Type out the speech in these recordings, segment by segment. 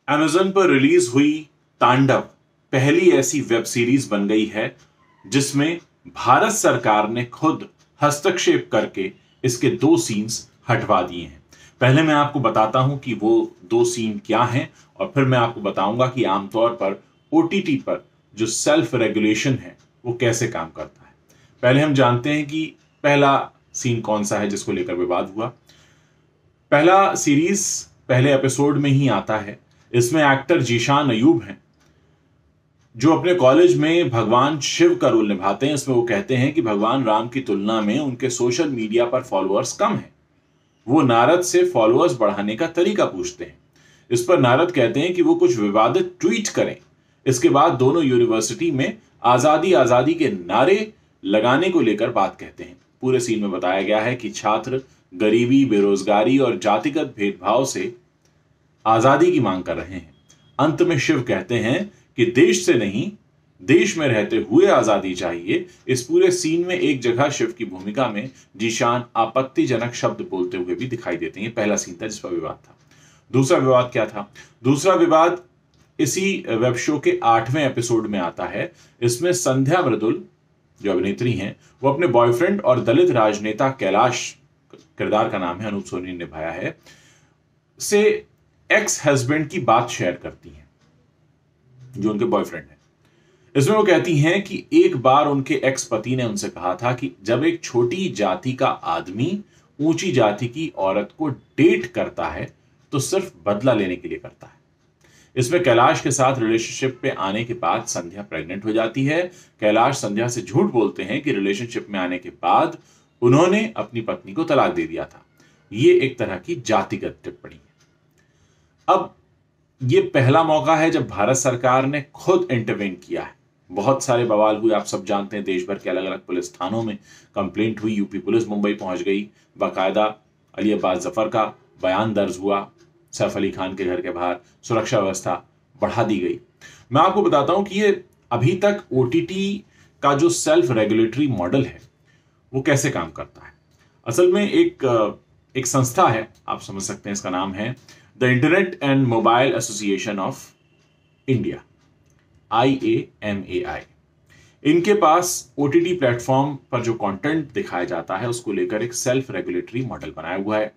Amazon पर release हुई तांडव पहली ऐसी वेब सीरीज बन गई है जिसमें भारत सरकार ने खुद हस्तक्षेप करके इसके 2 सीन्स हटवा दिए हैं। पहले मैं आपको बताता हूं कि वो 2 सीन क्या हैं और फिर मैं आपको बताऊंगा कि आमतौर पर ओटीटी पर जो सेल्फ रेगुलेशन है वो कैसे काम करता है। पहले हम जानते हैं कि पहला सीन कौन सा है जिसको लेकर विवाद हुआ। पहला सीरीज पहले एपिसोड में ही आता है। इसमें एक्टर जीशान अयूब हैं जो अपने कॉलेज में भगवान शिव का रोल निभाते हैं। इसमें वो कहते हैं कि भगवान राम की तुलना में उनके सोशल मीडिया पर फॉलोअर्स कम हैं। वो नारद से फॉलोअर्स बढ़ाने का तरीका पूछते हैं। इस पर नारद कहते हैं कि वो कुछ विवादित ट्वीट करें। इसके बाद दोनों यूनिवर्सिटी में आजादी आजादी के नारे लगाने को लेकर बात कहते हैं। पूरे सीन में बताया गया है कि छात्र गरीबी, बेरोजगारी और जातिगत भेदभाव से आजादी की मांग कर रहे हैं। अंत में शिव कहते हैं कि देश से नहीं, देश में रहते हुए आजादी चाहिए। इस पूरे सीन में एक जगह शिव की भूमिका में जीशान आपत्तिजनक शब्द बोलते हुए भी दिखाई देते हैं। पहला सीन था जिस पर विवाद था। दूसरा विवाद क्या था? दूसरा विवाद इसी वेब शो के 8वें एपिसोड में आता है। इसमें संध्या मृदुल जो अभिनेत्री हैं वो अपने बॉयफ्रेंड और दलित राजनेता कैलाश, किरदार का नाम है अनूप सोनी ने निभाया है, से एक्स हस्बैंड की बात शेयर करती हैं जो उनके बॉयफ्रेंड है। इसमें वो कहती हैं कि एक बार उनके एक्स पति ने उनसे कहा था कि जब एक छोटी जाति का आदमी ऊंची जाति की औरत को डेट करता है तो सिर्फ बदला लेने के लिए करता है। इसमें कैलाश के साथ रिलेशनशिप पे आने के बाद संध्या प्रेग्नेंट हो जाती है। कैलाश संध्या से झूठ बोलते हैं कि रिलेशनशिप में आने के बाद उन्होंने अपनी पत्नी को तलाक दे दिया था। ये एक तरह की जातिगत टिप्पणी है। अब ये पहला मौका है जब भारत सरकार ने खुद इंटरवेन किया है। बहुत सारे बवाल हुए, आप सब जानते हैं। देश भर के अलग अलग पुलिस थानों में कंप्लेंट हुई। यूपी पुलिस मुंबई पहुंच गई। बाकायदा अली अब्बास जफर का बयान दर्ज हुआ। सैफ अली खान के घर के बाहर सुरक्षा व्यवस्था बढ़ा दी गई। मैं आपको बताता हूं कि ये अभी तक ओटीटी का जो सेल्फ रेगुलेटरी मॉडल है वो कैसे काम करता है। असल में एक संस्था है, आप समझ सकते हैं, इसका नाम है the internet and mobile association of India, IAMAI। इनके पास ओटीटी प्लेटफॉर्म पर जो कंटेंट दिखाया जाता है उसको लेकर एक सेल्फ रेगुलेटरी मॉडल बनाया हुआ है।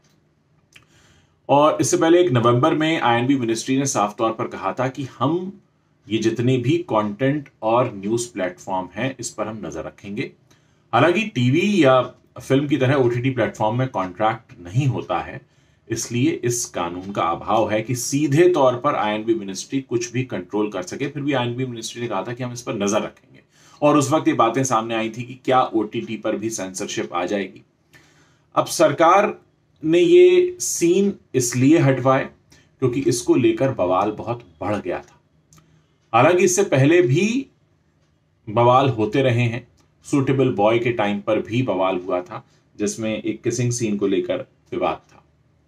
और इससे पहले 1 नवंबर में आईएनबी मिनिस्ट्री ने साफ तौर पर कहा था कि हम ये जितने भी कंटेंट और न्यूज प्लेटफॉर्म हैं इस पर हम नजर रखेंगे। हालांकि टीवी या फिल्म की तरह ओटीटी प्लेटफॉर्म में कॉन्ट्रैक्ट नहीं होता है, इसलिए इस कानून का अभाव है कि सीधे तौर पर आईएनबी मिनिस्ट्री कुछ भी कंट्रोल कर सके। फिर भी आईएनबी मिनिस्ट्री ने कहा था कि हम इस पर नजर रखेंगे और उस वक्त ये बातें सामने आई थी कि क्या ओटीटी पर भी सेंसरशिप आ जाएगी। अब सरकार ने ये सीन इसलिए हटवाए क्योंकि इसको लेकर बवाल बहुत बढ़ गया था। हालांकि इससे पहले भी बवाल होते रहे हैं। सूटेबल बॉय के टाइम पर भी बवाल हुआ था जिसमें एक किसिंग सीन को लेकर विवाद था।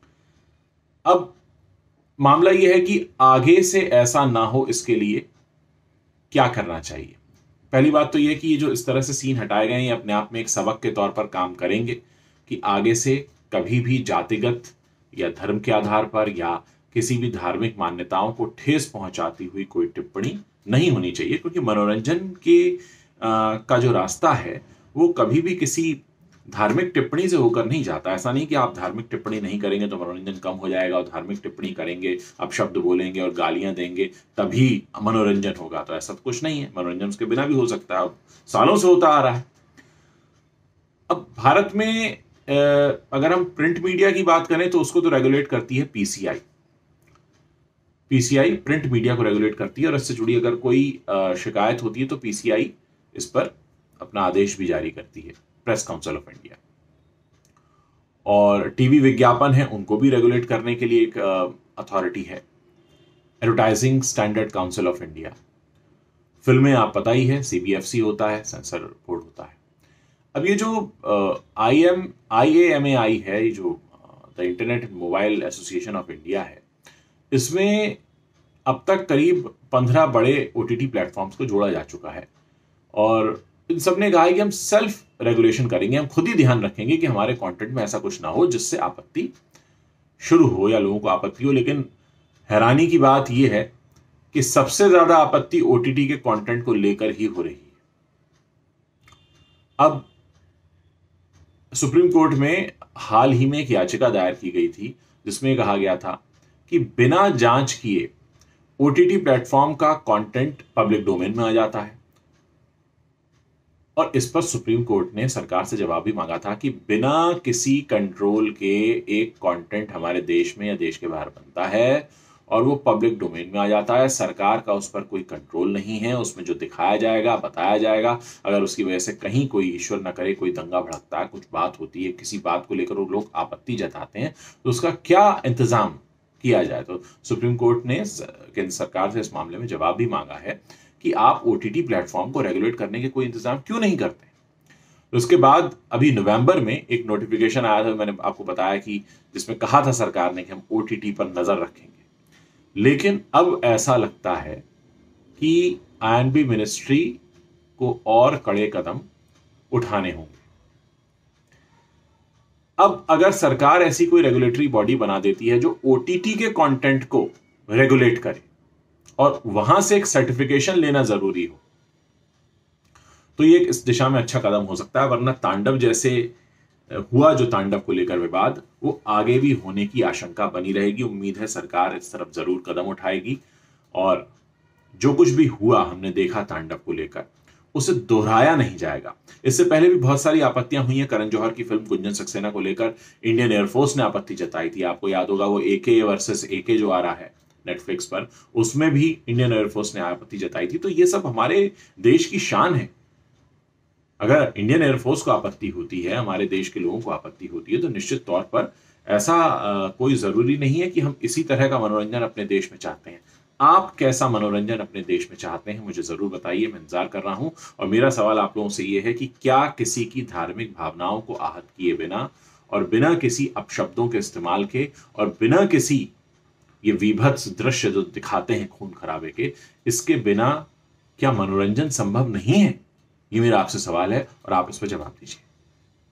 अब मामला यह है कि आगे से ऐसा ना हो इसके लिए क्या करना चाहिए। पहली बात तो यह कि ये जो इस तरह से सीन हटाए गए हैं ये अपने आप में एक सबक के तौर पर काम करेंगे कि आगे से कभी भी जातिगत या धर्म के आधार पर या किसी भी धार्मिक मान्यताओं को ठेस पहुंचाती हुई कोई टिप्पणी नहीं होनी चाहिए। क्योंकि मनोरंजन के का जो रास्ता है वो कभी भी किसी धार्मिक टिप्पणी से होकर नहीं जाता। ऐसा नहीं कि आप धार्मिक टिप्पणी नहीं करेंगे तो मनोरंजन कम हो जाएगा और धार्मिक टिप्पणी करेंगे, आप शब्द बोलेंगे और गालियां देंगे तभी मनोरंजन होगा। तो ऐसा कुछ नहीं है। मनोरंजन उसके बिना भी हो सकता है, अब सालों से होता आ रहा है। अब भारत में अगर हम प्रिंट मीडिया की बात करें तो उसको तो रेगुलेट करती है पीसीआई। पीसीआई प्रिंट मीडिया को रेगुलेट करती है और इससे जुड़ी अगर कोई शिकायत होती है तो पीसीआई इस पर अपना आदेश भी जारी करती है, प्रेस काउंसिल ऑफ इंडिया। और टीवी विज्ञापन है उनको भी रेगुलेट करने के लिए एक अथॉरिटी है, advertising standard council of India. फिल्में आप पता ही है, सीबीएफसी होता है, सेंसर बोर्ड होता है। अब ये जो IAMAI है, ये जो the internet and mobile association of India है, इसमें अब तक करीब 15 बड़े ओटीटी प्लेटफॉर्म्स को जोड़ा जा चुका है और इन सब ने कहा है कि हम सेल्फ रेगुलेशन करेंगे, हम खुद ही ध्यान रखेंगे कि हमारे कंटेंट में ऐसा कुछ ना हो जिससे आपत्ति शुरू हो या लोगों को आपत्ति हो। लेकिन हैरानी की बात यह है कि सबसे ज्यादा आपत्ति ओटीटी के कंटेंट को लेकर ही हो रही है। अब सुप्रीम कोर्ट में हाल ही में एक याचिका दायर की गई थी जिसमें कहा गया था कि बिना जांच किए ओटीटी प्लेटफॉर्म का कंटेंट पब्लिक डोमेन में आ जाता है, और इस पर सुप्रीम कोर्ट ने सरकार से जवाब भी मांगा था कि बिना किसी कंट्रोल के एक कंटेंट हमारे देश में या देश के बाहर बनता है और वो पब्लिक डोमेन में आ जाता है, सरकार का उस पर कोई कंट्रोल नहीं है, उसमें जो दिखाया जाएगा बताया जाएगा, अगर उसकी वजह से कहीं कोई, ईश्वर न करे, कोई दंगा भड़कता है, कुछ बात होती है, किसी बात को लेकर वो लोग आपत्ति जताते हैं, तो उसका क्या इंतजाम किया जाए। तो सुप्रीम कोर्ट ने केंद्र सरकार से इस मामले में जवाब भी मांगा है कि आप ओटीटी प्लेटफॉर्म को रेगुलेट करने के कोई इंतजाम क्यों नहीं करते। तो उसके बाद अभी नवंबर में एक नोटिफिकेशन आया था, मैंने आपको बताया कि जिसमें कहा था सरकार ने कि हम ओटीटी पर नजर रखेंगे, लेकिन अब ऐसा लगता है कि आईएनबी मिनिस्ट्री को और कड़े कदम उठाने होंगे। अब अगर सरकार ऐसी कोई रेगुलेटरी बॉडी बना देती है जो ओटीटी के कंटेंट को रेगुलेट करे और वहां से एक सर्टिफिकेशन लेना जरूरी हो, तो ये इस दिशा में अच्छा कदम हो सकता है, वरना तांडव जैसे हुआ जो तांडव को लेकर विवाद, वो आगे भी होने की आशंका बनी रहेगी। उम्मीद है सरकार इस तरफ जरूर कदम उठाएगी और जो कुछ भी हुआ हमने देखा तांडव को लेकर, उसे दोहराया नहीं जाएगा। इससे पहले भी बहुत सारी आपत्तियां हुई हैं। करण जौहर की फिल्म गुंजन सक्सेना को लेकर इंडियन एयरफोर्स ने आपत्ति जताई थी, आपको याद होगा, वो एके वर्सेस एके जो आ रहा है नेटफ्लिक्स पर, उसमें भी इंडियन एयरफोर्स ने आपत्ति जताई थी। तो ये सब हमारे देश की शान है। अगर इंडियन एयरफोर्स को आपत्ति होती है, हमारे देश के लोगों को आपत्ति होती है, तो निश्चित तौर पर ऐसा कोई जरूरी नहीं है कि हम इसी तरह का मनोरंजन अपने देश में चाहते हैं। आप कैसा मनोरंजन अपने देश में चाहते हैं मुझे जरूर बताइए, मैं इंतजार कर रहा हूं। और मेरा सवाल आप लोगों से यह है कि क्या किसी की धार्मिक भावनाओं को आहत किए बिना और बिना किसी अपशब्दों के इस्तेमाल के और बिना किसी ये विभत्स दृश्य जो दिखाते हैं खून खराबे के, इसके बिना क्या मनोरंजन संभव नहीं है? ये मेरा आपसे सवाल है और आप इस पर जवाब दीजिए।